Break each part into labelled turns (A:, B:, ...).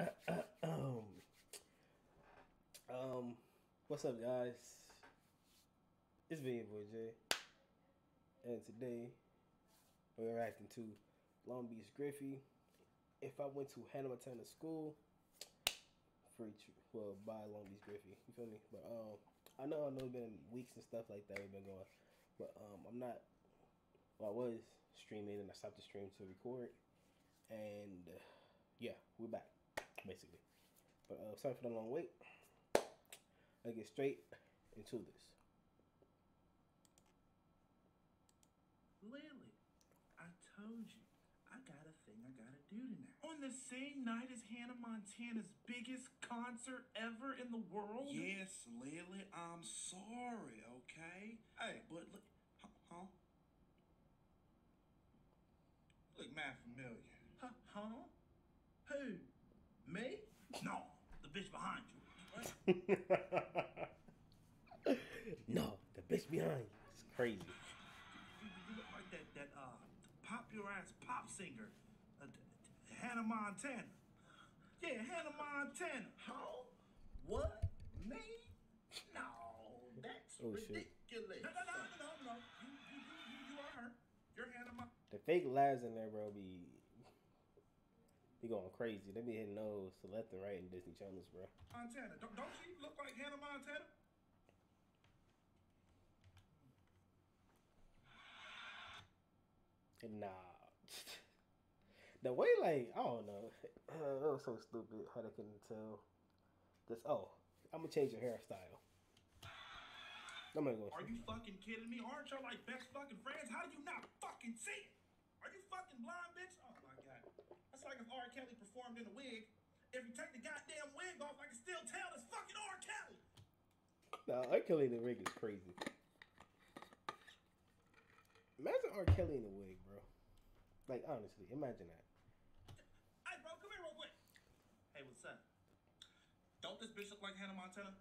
A: um, um, what's up, guys? It's Video Boy Jay, and today we're reacting to Long Beach Griffey. If I went to Hannah Montana school, by Long Beach Griffey. You feel me? But I know it's been weeks and stuff like that we've been going, but I'm not. Well, I was streaming and I stopped the stream to record, and yeah, we're back basically. But sorry for the long wait. Let's get straight into this.
B: Lily, I told you, I got a thing I gotta do tonight. On the same night as Hannah Montana's biggest concert ever in the world?
C: Yes, Lily, I'm sorry, okay?
B: Hey,
C: But look, huh? Look mad familiar.
B: huh? Who? Me? No, the bitch behind you. What?
A: No, the bitch behind you. It's crazy.
B: You look like that popular ass pop singer, Hannah Montana. Yeah, Hannah Montana. How? What? Me? No, that's ridiculous.
A: Shit.
B: No. You are her. You're Hannah Montana.
A: The fake lives in there, bro, be going crazy. They be hitting those to left and right in Disney channels, bro.
B: Montana. Don't she look like Hannah Montana?
A: Nah. The way, like, I don't know. It was so stupid how they couldn't tell. This, I'm gonna change your hairstyle. I'm gonna go.
B: Are you fucking kidding me? Aren't y'all like best fucking friends? How do you not fucking see it? Are you fucking blind, bitch? Oh my god. That's like if R. Kelly performed in a wig. If you take the goddamn wig off, I can still tell it's fucking R. Kelly.
A: Nah, R. Kelly in the wig is crazy. Imagine R. Kelly in the wig, bro. Like, honestly, imagine that.
B: Hey, bro, come here real quick. Hey, what's up? Don't this bitch look like Hannah Montana?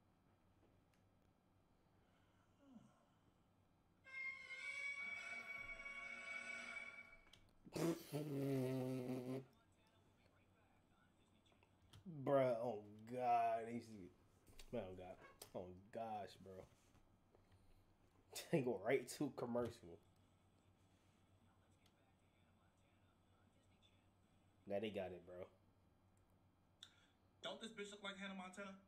A: Bruh, oh god, oh god, oh gosh, bro. They go right to commercial. Now they got it, bro.
B: Don't this bitch look like Hannah Montana?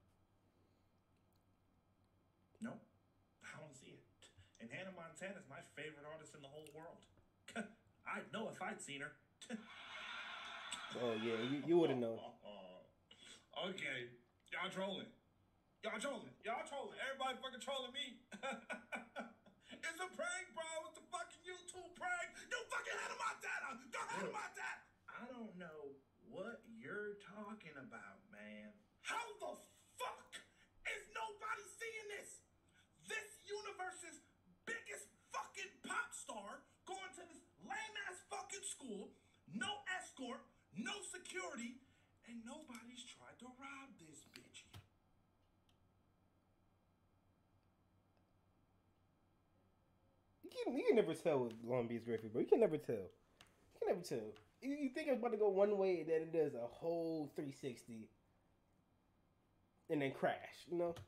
B: No, I don't see it. And Hannah Montana is my favorite artist in the whole world. I'd know if I'd seen her.
A: Oh yeah, you would have known.
B: Okay, y'all trolling. Y'all trolling. Everybody fucking trolling me. It's a prank, bro. It's a fucking YouTube prank. You fucking Hannah Montana. You're Hannah Montana. I don't know what you're talking about, man. How the fuck is nobody seeing this? This universe's biggest fucking pop star going to this lame-ass fucking school, no escort, no security, and nobody's tried to rob this bitch yet.
A: You can never tell with Long Beach Griffey, bro. You can never tell. You can never tell. You think it's about to go one way, then it does a whole 360, and then crash. You know.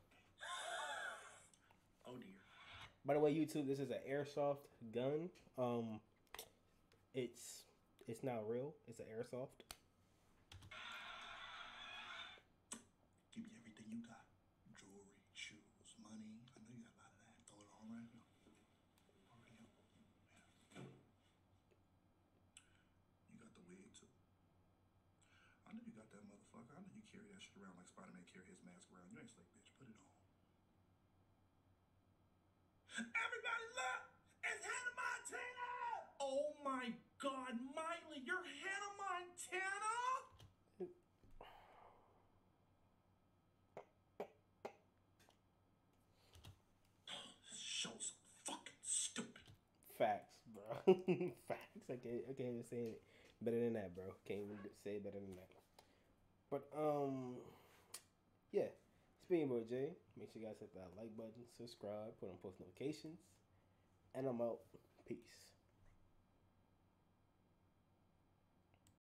B: Oh dear.
A: By the way, YouTube, this is an airsoft gun. It's not real. It's an airsoft.
C: Give me everything you got. Jewelry, shoes, money. I know you got a lot of that. Throw it all right now. You got the wig too. I know you got that motherfucker. I know you carry that shit around like Spider-Man carry his mask around. You ain't slick, bitch. Put it on.
B: Everybody look! It's Hannah Montana! Oh my god, Miley, you're Hannah Montana? This show's so fucking stupid.
A: Facts, bro. Facts. I can't even say it better than that, bro. Can't even say it better than that. But yeah. Speaking about Jay, make sure you guys hit that like button, subscribe, put on post notifications, and I'm out. Peace.